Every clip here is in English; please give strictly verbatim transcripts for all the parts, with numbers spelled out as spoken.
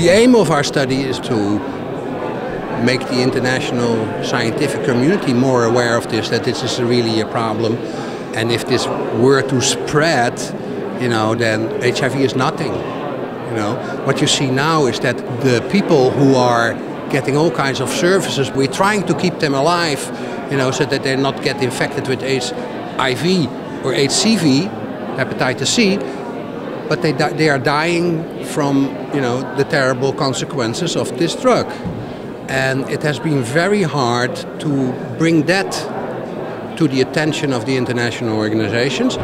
The aim of our study is to make the international scientific community more aware of this, that this is really a problem. And if this were to spread, you know, then H I V is nothing. You know, what you see now is that the people who are getting all kinds of services, we're trying to keep them alive, you know, so that they not get infected with H I V or H C V, hepatitis C, but they they are dying from, you know, the terrible consequences of this drug. And it has been very hard to bring that to the attention of the international organizations.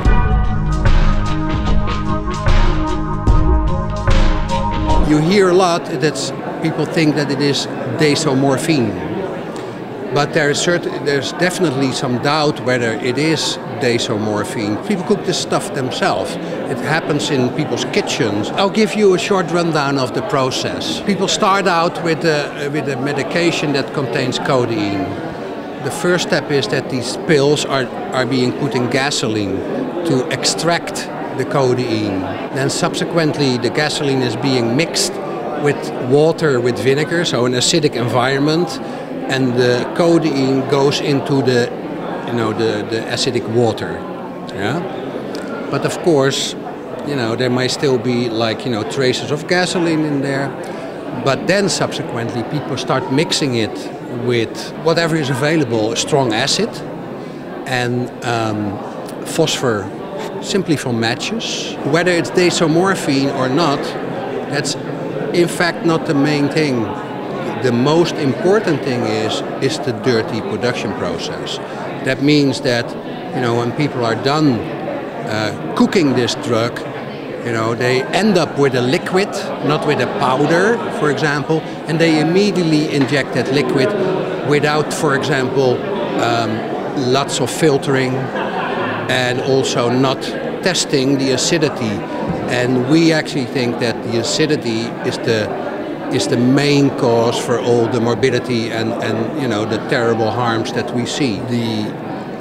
You hear a lot that people think that it is desomorphine, but there is certain, there's definitely some doubt whether it is desomorphine. People cook this stuff themselves. It happens in people's kitchens. I'll give you a short rundown of the process. People start out with a, with a medication that contains codeine. The first step is that these pills are, are being put in gasoline to extract the codeine. Then subsequently the gasoline is being mixed with water with vinegar, so an acidic environment, and the codeine goes into the, you know, the, the acidic water. Yeah? But of course, you know, there might still be, like, you know, traces of gasoline in there. But then subsequently people start mixing it with whatever is available, strong acid and um, phosphor simply from matches. Whether it's desomorphine or not, that's in fact not the main thing. The most important thing is, is the dirty production process. That means that, you know, when people are done uh, cooking this drug, you know, they end up with a liquid, not with a powder, for example, and they immediately inject that liquid without, for example, um, lots of filtering and also not testing the acidity. And we actually think that the acidity is the is the main cause for all the morbidity and, and you know, the terrible harms that we see. The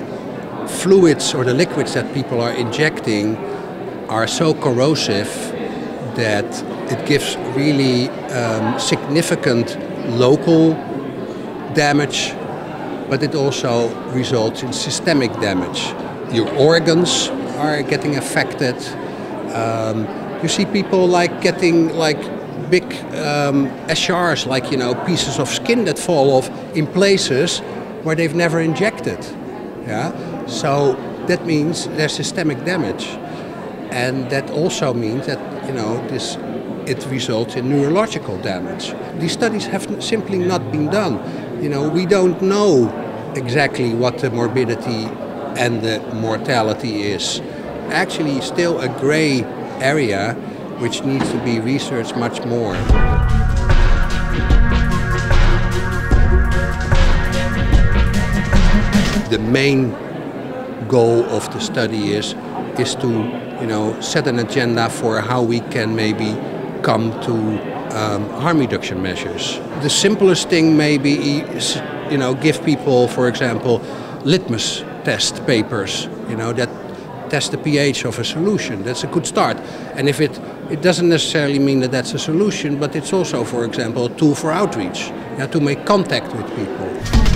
fluids or the liquids that people are injecting are so corrosive that it gives really um, significant local damage, but it also results in systemic damage. Your organs are getting affected. Um, you see people like getting like big um, eschars, like, you know, pieces of skin that fall off in places where they've never injected. Yeah, so that means there's systemic damage. And that also means that, you know, this, it results in neurological damage. These studies have simply not been done. You know, we don't know exactly what the morbidity and the mortality is. Actually, still a gray area which needs to be researched much more. The main goal of the study is, is to, you know, set an agenda for how we can maybe come to um, harm reduction measures. The simplest thing maybe is, you know, give people, for example, litmus test papers, you know, that test the pH of a solution. That's a good start. And if it, it doesn't necessarily mean that that's a solution, but it's also, for example, a tool for outreach, yeah, to make contact with people.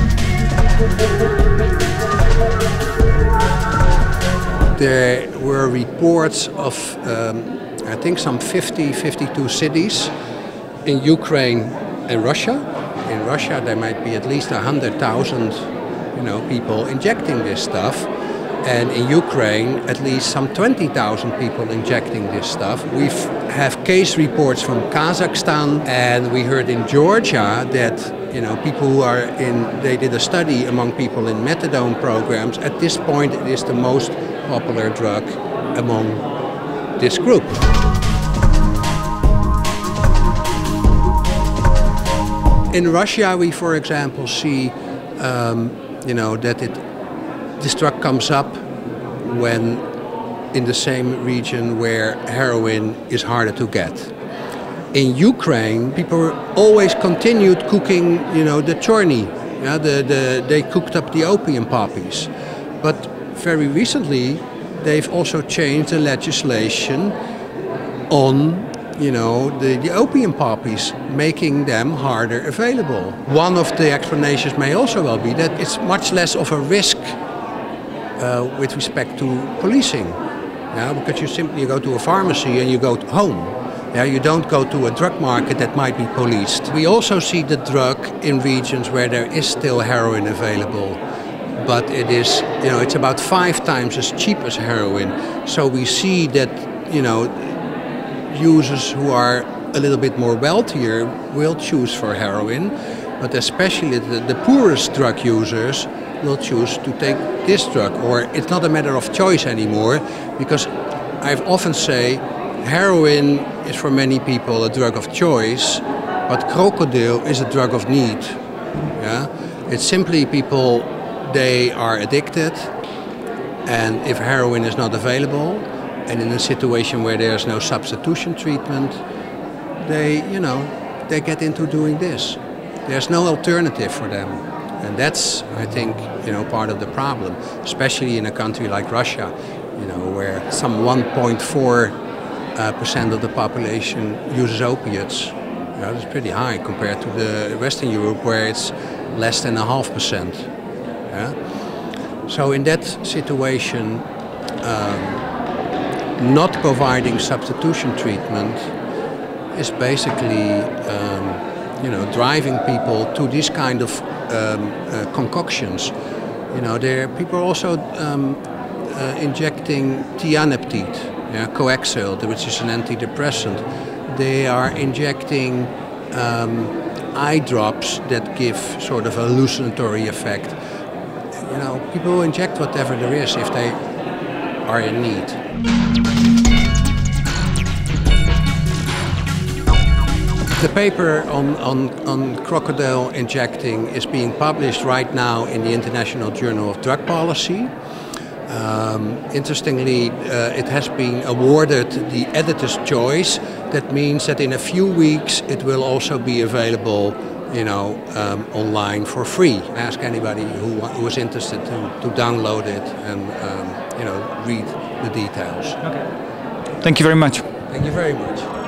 There were reports of, um, I think, some fifty, fifty-two cities in Ukraine and Russia. In Russia, there might be at least one hundred thousand, you know, people injecting this stuff. And in Ukraine, at least some twenty thousand people injecting this stuff. We have case reports from Kazakhstan, and we heard in Georgia that, you know, people who are in, they did a study among people in methadone programs. At this point, it is the most popular drug among this group. In Russia, we, for example, see, um, you know, that it this drug comes up when in the same region where heroin is harder to get. In Ukraine, people always continued cooking, you know, the chorny. Yeah, the, the, they cooked up the opium poppies. But very recently, they've also changed the legislation on you know, the, the opium poppies, making them harder available. One of the explanations may also well be that it's much less of a risk uh, with respect to policing. Yeah, because you simply go to a pharmacy and you go home. Yeah, you don't go to a drug market that might be policed. We also see the drug in regions where there is still heroin available, but it is, you know, it's about five times as cheap as heroin. So we see that, you know, users who are a little bit more wealthier will choose for heroin, but especially the, the poorest drug users will choose to take this drug. Or it's not a matter of choice anymore, because I often say heroin is for many people a drug of choice, but crocodile is a drug of need. Yeah? It's simply people, they are addicted, and if heroin is not available, and in a situation where there's no substitution treatment, they, you know, they get into doing this. There's no alternative for them. And that's, I think, you know, part of the problem, especially in a country like Russia, you know, where some one point four percent uh, of the population uses opiates. You know, that's pretty high compared to the Western Europe, where it's less than a half percent. Yeah? So in that situation, um, not providing substitution treatment is basically, um, you know, driving people to this kind of um, uh, concoctions. You know, there people are also um, uh, injecting tianeptide, yeah, Coaxil, which is an antidepressant. They are injecting um, eye drops that give sort of a hallucinatory effect. You know, people inject whatever there is if they are in need. The paper on, on, on crocodile injecting is being published right now in the International Journal of Drug Policy. Um, interestingly, uh, it has been awarded the editor's choice. That means that in a few weeks it will also be available, you know, um, online for free. Ask anybody who, who is interested to, to download it and, um, you know, read the details. Okay. Thank you very much. Thank you very much.